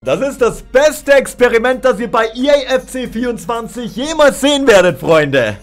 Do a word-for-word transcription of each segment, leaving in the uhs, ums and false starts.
Das ist das beste Experiment, das ihr bei E A F C vierundzwanzig jemals sehen werdet, Freunde.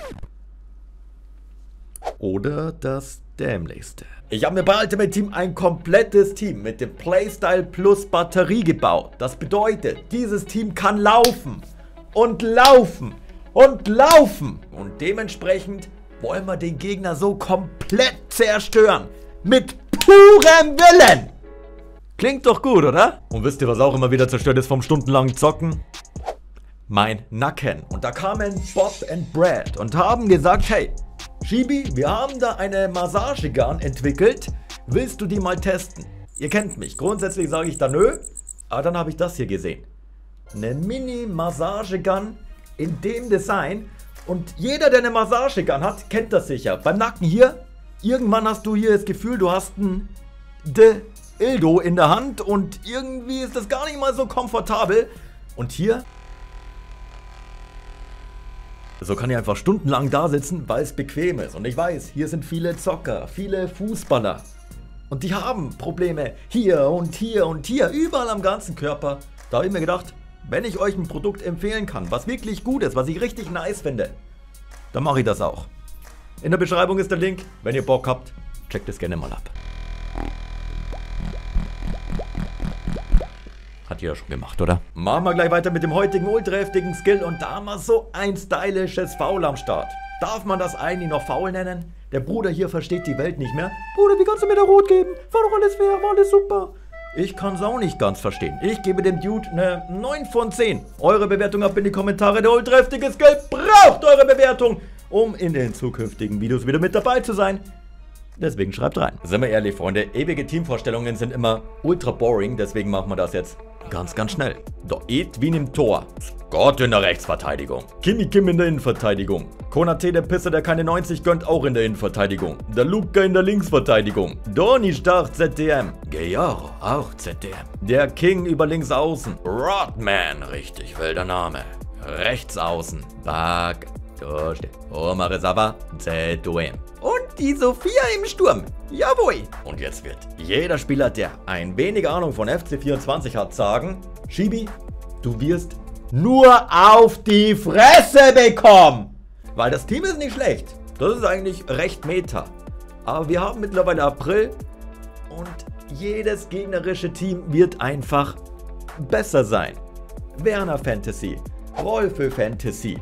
Oder das dämlichste. Ich habe mir bei Ultimate Team ein komplettes Team mit dem Playstyle Plus Batterie gebaut. Das bedeutet, dieses Team kann laufen und laufen und laufen. Und dementsprechend wollen wir den Gegner so komplett zerstören. Mit purem Willen. Klingt doch gut, oder? Und wisst ihr, was auch immer wieder zerstört ist vom stundenlangen Zocken? Mein Nacken. Und da kamen Bob und Brad und haben gesagt, hey, Shibi, wir haben da eine Massagegun entwickelt. Willst du die mal testen? Ihr kennt mich. Grundsätzlich sage ich da nö. Aber dann habe ich das hier gesehen. Eine Mini-Massagegun in dem Design. Und jeder, der eine Massagegun hat, kennt das sicher. Beim Nacken hier, irgendwann hast du hier das Gefühl, du hast ein Dildo in der Hand. Und irgendwie ist das gar nicht mal so komfortabel. Und hier... So kann ich einfach stundenlang da sitzen, weil es bequem ist. Und ich weiß, hier sind viele Zocker, viele Fußballer. Und die haben Probleme hier und hier und hier, überall am ganzen Körper. Da habe ich mir gedacht, wenn ich euch ein Produkt empfehlen kann, was wirklich gut ist, was ich richtig nice finde, dann mache ich das auch. In der Beschreibung ist der Link. Wenn ihr Bock habt, checkt es gerne mal ab. Hat jeder schon gemacht, oder? Machen wir gleich weiter mit dem heutigen ultra heftigen Skill. Und da haben wir so ein stylisches Foul am Start. Darf man das eigentlich noch Foul nennen? Der Bruder hier versteht die Welt nicht mehr. Bruder, wie kannst du mir da Rot geben? War doch alles fair, war alles super. Ich kann es auch nicht ganz verstehen. Ich gebe dem Dude eine neun von zehn. Eure Bewertung ab in die Kommentare. Der ultra heftige Skill braucht eure Bewertung, um in den zukünftigen Videos wieder mit dabei zu sein. Deswegen schreibt rein. Sind wir ehrlich, Freunde, ewige Teamvorstellungen sind immer ultra boring, deswegen machen wir das jetzt ganz, ganz schnell. Der Edwin im Tor. Scott in der Rechtsverteidigung. Kimi Kim in der Innenverteidigung. Konate, der Pisser, der keine neunzig gönnt, auch in der Innenverteidigung. Der Luca in der Linksverteidigung. Donny Stach, Z D M. Gejaro, auch Z D M. Der King über links außen. Rodman, richtig wilder Name. Rechts außen. Bag. Omar Rezava, Z O M. Und die Sophia im Sturm. Jawohl. Und jetzt wird jeder Spieler, der ein wenig Ahnung von F C vierundzwanzig hat, sagen, Shibi, du wirst nur auf die Fresse bekommen. Weil das Team ist nicht schlecht. Das ist eigentlich recht meta. Aber wir haben mittlerweile April und jedes gegnerische Team wird einfach besser sein. Werner Fantasy, Rolfe Fantasy,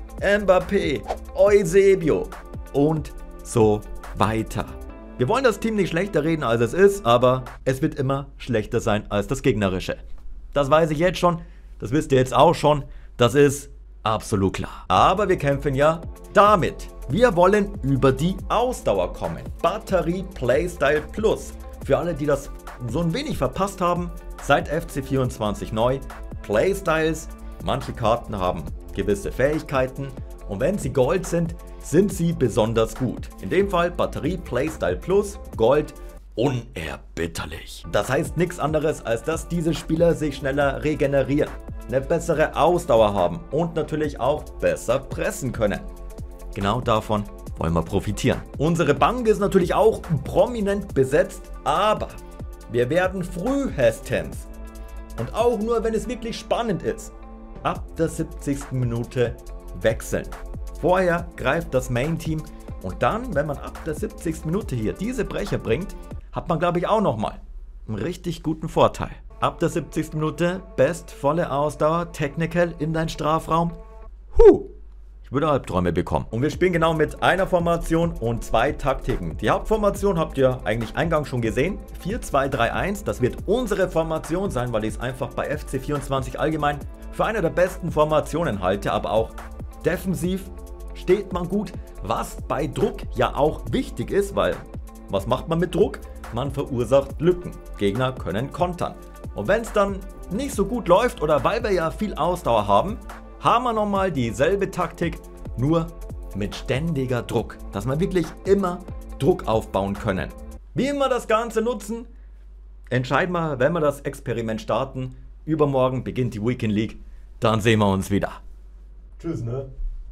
Mbappé, Eusebio und so weiter. Wir wollen das Team nicht schlechter reden, als es ist, aber es wird immer schlechter sein als das gegnerische. Das weiß ich jetzt schon, das wisst ihr jetzt auch schon, das ist absolut klar. Aber wir kämpfen ja damit. Wir wollen über die Ausdauer kommen. Batterie Playstyle Plus. Für alle, die das so ein wenig verpasst haben, seit F C vierundzwanzig neu. Playstyles, manche Karten haben gewisse Fähigkeiten und wenn sie Gold sind, sind sie besonders gut. In dem Fall Batterie Playstyle Plus, Gold, unerbitterlich. Das heißt nichts anderes, als dass diese Spieler sich schneller regenerieren, eine bessere Ausdauer haben und natürlich auch besser pressen können. Genau davon wollen wir profitieren. Unsere Bank ist natürlich auch prominent besetzt, aber wir werden frühestens und auch nur, wenn es wirklich spannend ist, ab der siebzigsten Minute wechseln. Vorher greift das Main-Team und dann, wenn man ab der siebzigsten Minute hier diese Brecher bringt, hat man, glaube ich, auch nochmal einen richtig guten Vorteil. Ab der siebzigsten Minute best volle Ausdauer, Technical in dein Strafraum. Huh! Ich würde Albträume bekommen. Und wir spielen genau mit einer Formation und zwei Taktiken. Die Hauptformation habt ihr eigentlich eingangs schon gesehen. vier zwei drei eins, das wird unsere Formation sein, weil ich es einfach bei F C vierundzwanzig allgemein für eine der besten Formationen halte, aber auch defensiv steht man gut, was bei Druck ja auch wichtig ist, weil was macht man mit Druck? Man verursacht Lücken. Gegner können kontern. Und wenn es dann nicht so gut läuft oder weil wir ja viel Ausdauer haben, haben wir nochmal dieselbe Taktik, nur mit ständiger Druck, dass wir wirklich immer Druck aufbauen können. Wie immer das Ganze nutzen, entscheiden wir, wenn wir das Experiment starten. Übermorgen beginnt die Weekend League, dann sehen wir uns wieder. Tschüss, ne?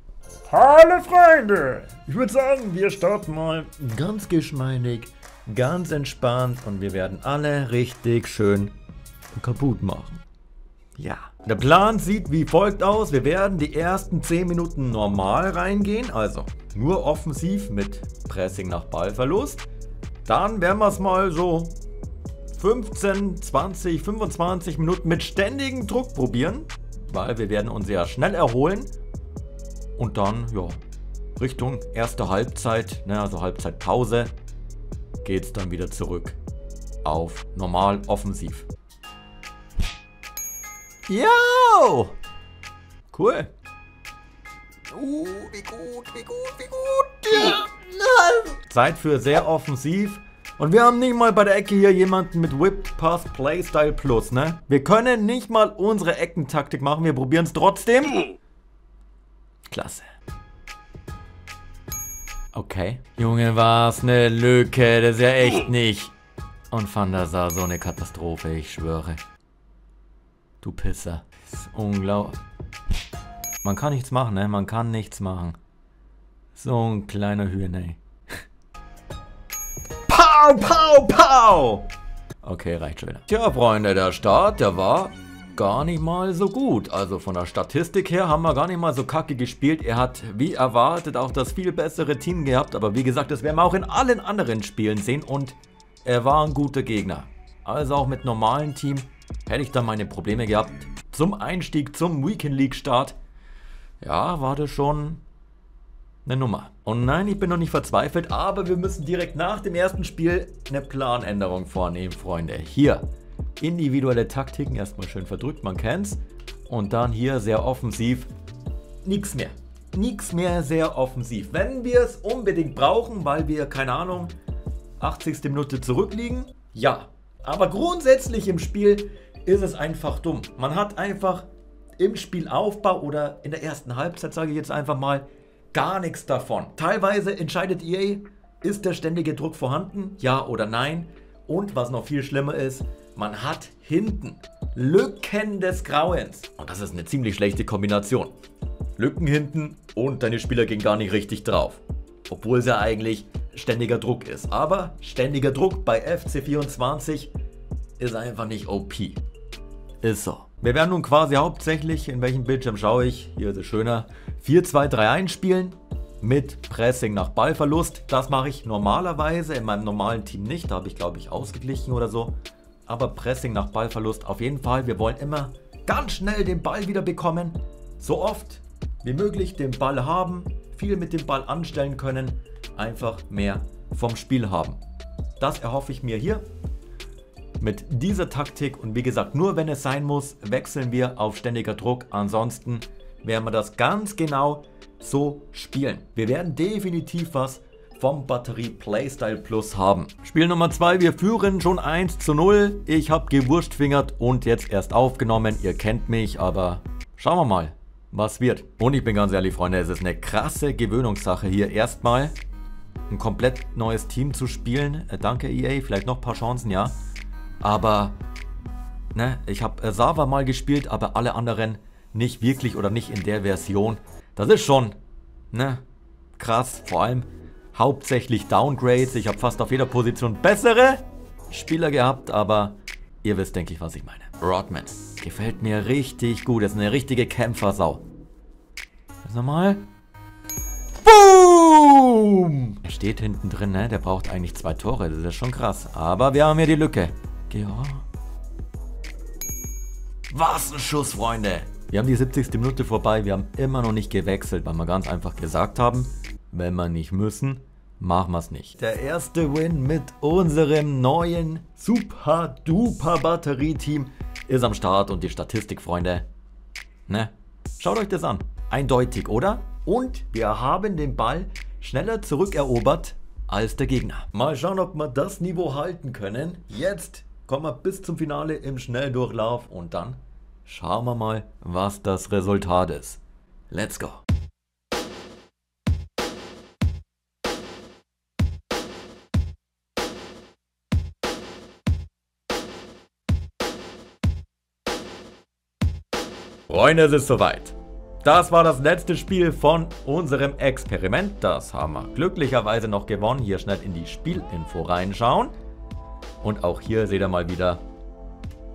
Hallo Freunde! Ich würde sagen, wir starten mal Ganz geschmeidig, ganz entspannt und wir werden alle richtig schön kaputt machen. Ja. Der Plan sieht wie folgt aus. Wir werden die ersten zehn Minuten normal reingehen. Also nur offensiv mit Pressing nach Ballverlust. Dann werden wir es mal so fünfzehn, zwanzig, fünfundzwanzig Minuten mit ständigem Druck probieren. Weil wir werden uns ja schnell erholen. Und dann, ja, Richtung erste Halbzeit, ne, also Halbzeitpause, geht es dann wieder zurück auf normal offensiv. Yo! Cool. Uh, wie gut, wie gut, wie gut. Ja. Zeit für sehr offensiv. Und wir haben nicht mal bei der Ecke hier jemanden mit Whipped Pass Playstyle Plus, ne? Wir können nicht mal unsere Eckentaktik machen, wir probieren es trotzdem. Klasse. Okay. Junge, war's eine Lücke, das ist ja echt nicht. Und Van der Sar, so eine Katastrophe, ich schwöre. Du Pisser. Das ist unglaublich. Man kann nichts machen, ne? Man kann nichts machen. So ein kleiner Hühner. Pow, pow, pow! Okay, reicht schon wieder. Tja, Freunde, der Start, der war gar nicht mal so gut. Also von der Statistik her haben wir gar nicht mal so kacke gespielt. Er hat, wie erwartet, auch das viel bessere Team gehabt. Aber wie gesagt, das werden wir auch in allen anderen Spielen sehen. Und er war ein guter Gegner. Also auch mit normalen Team hätte ich da meine Probleme gehabt. Zum Einstieg, zum Weekend League Start. Ja, war das schon eine Nummer. Und nein, ich bin noch nicht verzweifelt, aber wir müssen direkt nach dem ersten Spiel eine Planänderung vornehmen, Freunde. Hier, individuelle Taktiken, erstmal schön verdrückt, man kennt's. Und dann hier sehr offensiv, nichts mehr. Nichts mehr sehr offensiv. Wenn wir es unbedingt brauchen, weil wir, keine Ahnung, achtzigste Minute zurückliegen, ja. Aber grundsätzlich im Spiel ist es einfach dumm. Man hat einfach im Spielaufbau oder in der ersten Halbzeit, sage ich jetzt einfach mal, gar nichts davon. Teilweise entscheidet E A, ist der ständige Druck vorhanden, ja oder nein. Und was noch viel schlimmer ist, man hat hinten Lücken des Grauens. Und das ist eine ziemlich schlechte Kombination. Lücken hinten und deine Spieler gehen gar nicht richtig drauf. Obwohl es ja eigentlich ständiger Druck ist. Aber ständiger Druck bei F C vierundzwanzig ist einfach nicht O P. Ist so. Wir werden nun quasi hauptsächlich, in welchem Bildschirm schaue ich, hier ist es schöner, vier zwei drei eins spielen mit Pressing nach Ballverlust. Das mache ich normalerweise in meinem normalen Team nicht, da habe ich glaube ich ausgeglichen oder so. Aber Pressing nach Ballverlust auf jeden Fall. Wir wollen immer ganz schnell den Ball wieder bekommen, so oft wie möglich den Ball haben, viel mit dem Ball anstellen können, einfach mehr vom Spiel haben. Das erhoffe ich mir hier. Mit dieser Taktik und wie gesagt, nur wenn es sein muss, wechseln wir auf ständiger Druck. Ansonsten werden wir das ganz genau so spielen. Wir werden definitiv was vom Batterie Playstyle Plus haben. Spiel Nummer zwei, wir führen schon eins zu null. Ich habe gewurstfingert und jetzt erst aufgenommen. Ihr kennt mich, aber schauen wir mal, was wird. Und ich bin ganz ehrlich, Freunde, es ist eine krasse Gewöhnungssache hier erstmal ein komplett neues Team zu spielen. Äh, danke E A, vielleicht noch ein paar Chancen, ja. Aber, ne, ich habe äh, Sava mal gespielt, aber alle anderen nicht wirklich oder nicht in der Version. Das ist schon, ne, krass. Vor allem hauptsächlich Downgrades. Ich habe fast auf jeder Position bessere Spieler gehabt, aber ihr wisst, denke ich, was ich meine. Rodman gefällt mir richtig gut. Das ist eine richtige Kämpfersau. Das nochmal. Boom! Er steht hinten drin, ne? Der braucht eigentlich zwei Tore. Das ist schon krass. Aber wir haben hier die Lücke. Ja. Was ein Schuss, Freunde. Wir haben die siebzigste Minute vorbei. Wir haben immer noch nicht gewechselt, weil wir ganz einfach gesagt haben, wenn wir nicht müssen, machen wir es nicht. Der erste Win mit unserem neuen Super-Duper-Batterie-Team ist am Start und die Statistik, Freunde, ne? Schaut euch das an. Eindeutig, oder? Und wir haben den Ball schneller zurückerobert als der Gegner. Mal schauen, ob wir das Niveau halten können. Jetzt kommen wir bis zum Finale im Schnelldurchlauf und dann schauen wir mal, was das Resultat ist. Let's go! Freunde, es ist soweit. Das war das letzte Spiel von unserem Experiment. Das haben wir glücklicherweise noch gewonnen. Hier schnell in die Spielinfo reinschauen. Und auch hier seht ihr mal wieder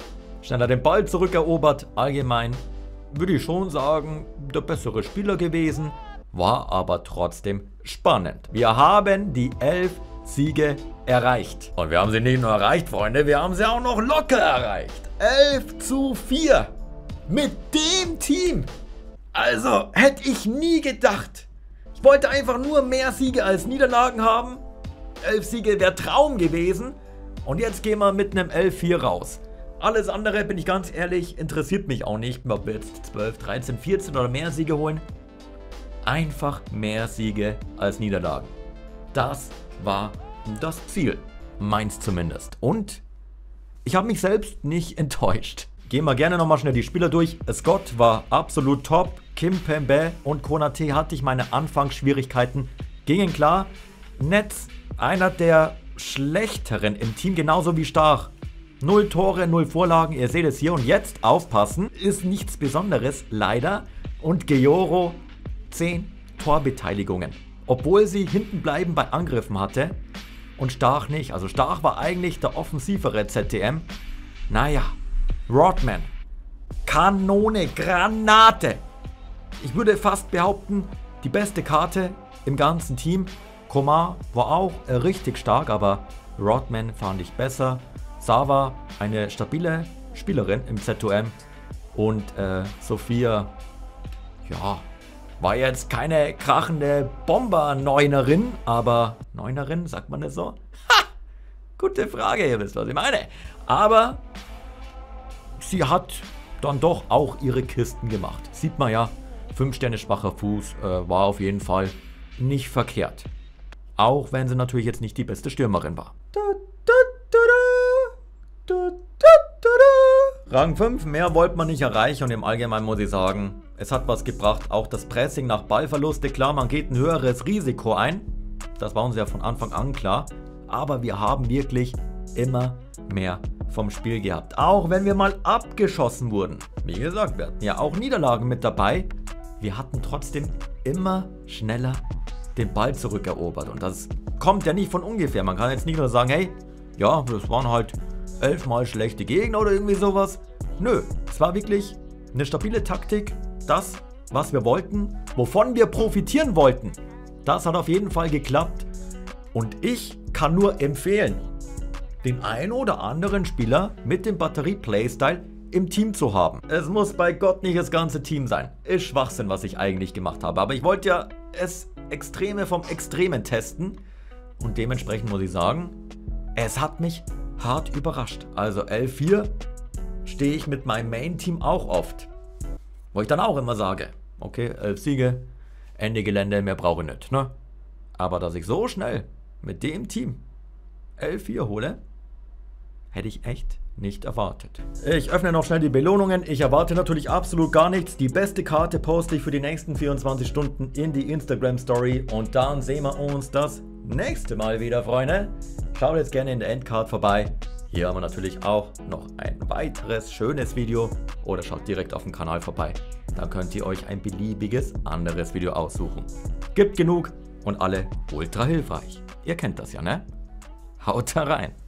schneller den Ball zurückerobert. Allgemein würde ich schon sagen, der bessere Spieler gewesen, war aber trotzdem spannend. Wir haben die elf Siege erreicht. Und wir haben sie nicht nur erreicht, Freunde, wir haben sie auch noch locker erreicht. elf zu vier. Mit dem Team. Also, hätte ich nie gedacht. Ich wollte einfach nur mehr Siege als Niederlagen haben. elf Siege wäre Traum gewesen. Und jetzt gehen wir mit einem elf vier raus. Alles andere, bin ich ganz ehrlich, interessiert mich auch nicht, ob wir jetzt zwölf, dreizehn, vierzehn oder mehr Siege holen. Einfach mehr Siege als Niederlagen. Das war das Ziel. Meins zumindest. Und ich habe mich selbst nicht enttäuscht. Gehen wir gerne nochmal schnell die Spieler durch. Scott war absolut top. Kimpembe und Konate hatte ich meine Anfangsschwierigkeiten. Gingen klar. Netz, einer der schlechteren im Team, genauso wie Stach. Null Tore, null Vorlagen, ihr seht es hier. Und jetzt aufpassen, ist nichts Besonderes, leider. Und Geyoro, zehn Torbeteiligungen. Obwohl sie hinten bleiben bei Angriffen hatte. Und Stach nicht. Also Stach war eigentlich der offensivere Z T M. Naja, Rodman, Kanone, Granate. Ich würde fast behaupten, die beste Karte im ganzen Team. Komar war auch äh, richtig stark, aber Rodman fand ich besser. Sava, eine stabile Spielerin im Z O M. Und äh, Sophia, ja, war jetzt keine krachende Bomber-Neunerin, aber Neunerin, sagt man das so? Ha! Gute Frage, ihr wisst, was ich meine. Aber sie hat dann doch auch ihre Kisten gemacht. Sieht man ja, fünf Sterne schwacher Fuß, äh, war auf jeden Fall nicht verkehrt. Auch wenn sie natürlich jetzt nicht die beste Stürmerin war. Rang fünf, mehr wollte man nicht erreichen und im Allgemeinen muss ich sagen, es hat was gebracht. Auch das Pressing nach Ballverluste, klar, man geht ein höheres Risiko ein. Das war uns ja von Anfang an klar. Aber wir haben wirklich immer mehr vom Spiel gehabt. Auch wenn wir mal abgeschossen wurden. Wie gesagt, wir hatten ja auch Niederlagen mit dabei. Wir hatten trotzdem immer schneller den Ball zurückerobert. Und das kommt ja nicht von ungefähr. Man kann jetzt nicht nur sagen, hey, ja, das waren halt elfmal schlechte Gegner oder irgendwie sowas. Nö, es war wirklich eine stabile Taktik. Das, was wir wollten, wovon wir profitieren wollten. Das hat auf jeden Fall geklappt. Und ich kann nur empfehlen, den einen oder anderen Spieler mit dem Batterie-Playstyle im Team zu haben. Es muss bei Gott nicht das ganze Team sein. Ist Schwachsinn, was ich eigentlich gemacht habe. Aber ich wollte ja es Extreme vom Extremen testen. Und dementsprechend muss ich sagen, es hat mich hart überrascht. Also elf vier stehe ich mit meinem Main-Team auch oft. Wo ich dann auch immer sage, okay, elf Siege, Ende Gelände, mehr brauche ich nicht. Ne? Aber dass ich so schnell mit dem Team elf vier hole, hätte ich echt nicht erwartet. Ich öffne noch schnell die Belohnungen. Ich erwarte natürlich absolut gar nichts. Die beste Karte poste ich für die nächsten vierundzwanzig Stunden in die Instagram Story. Und dann sehen wir uns das nächste Mal wieder, Freunde. Schaut jetzt gerne in der Endcard vorbei. Hier haben wir natürlich auch noch ein weiteres schönes Video. Oder schaut direkt auf dem Kanal vorbei. Dann könnt ihr euch ein beliebiges anderes Video aussuchen. Gibt genug und alle ultra hilfreich. Ihr kennt das ja, ne? Haut da rein!